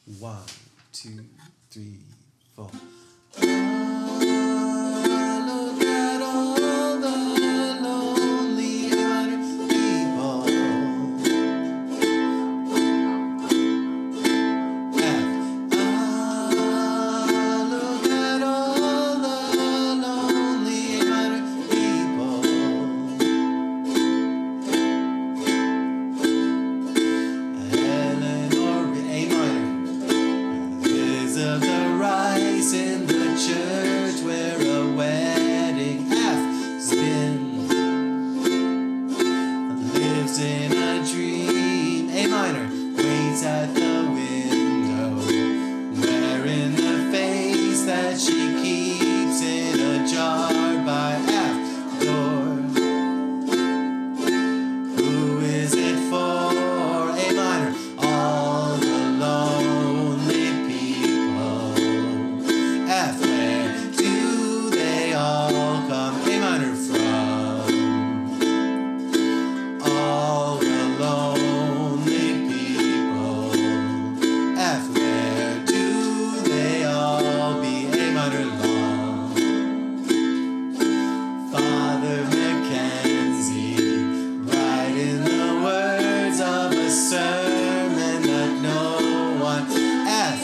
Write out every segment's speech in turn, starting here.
1, 2, 3, 4. Look at all the lonely people. F. Look at all the lonely people. Eleanor, A minor. Of the rice in the church where a wedding has been. Lives in a dream, A minor, waits at the window, wearing the face that she keeps in a jar by F door. Who is it for? A minor, all the lonely people. F, where do they all come? A minor, from all the lonely people. F, where do they all be? A minor, long. Father Mackenzie, writing the words of a sermon that no one. F,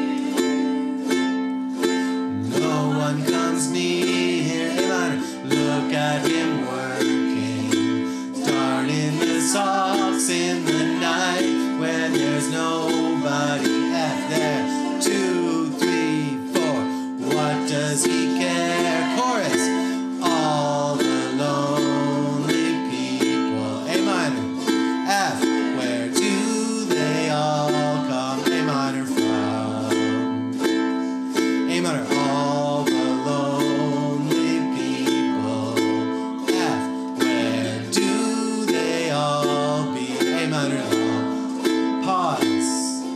no one comes near. A minor, look at him working, darning the socks in the night when there's nobody. F, there, 2, 3, 4. What does he care? Chorus, all the lonely people. A minor, F, where do they all come? A minor, from A minor, all the lonely people. F, where do they all be? A minor, long. Pause.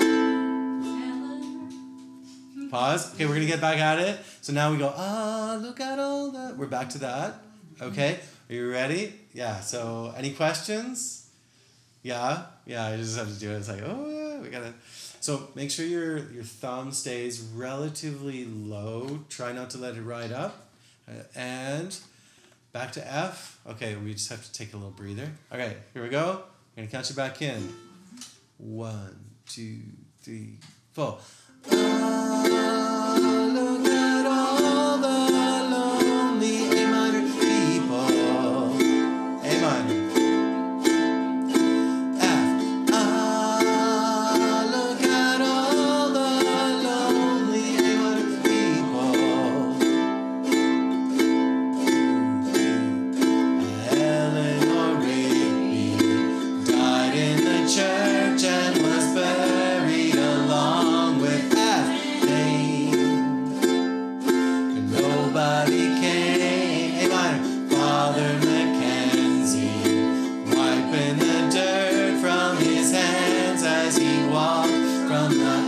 Pause. Okay, we're gonna get back at it. So now we go, look at all the. We're back to that. Okay, are you ready? Yeah, so any questions? Yeah, I just have to do it. It's like, oh yeah, we gotta. So make sure your thumb stays relatively low. Try not to let it ride up. And back to F. Okay, we just have to take a little breather. Okay, here we go. I'm gonna count you back in. 1, 2, 3, 4. Look at all the lonely A minor people. A minor. F. Look at all the lonely A minor people. Eleanor Rigby died in the church and was buried along with F. And nobody came. A minor. Father Mackenzie, wiping the dirt from his hands as he walked from the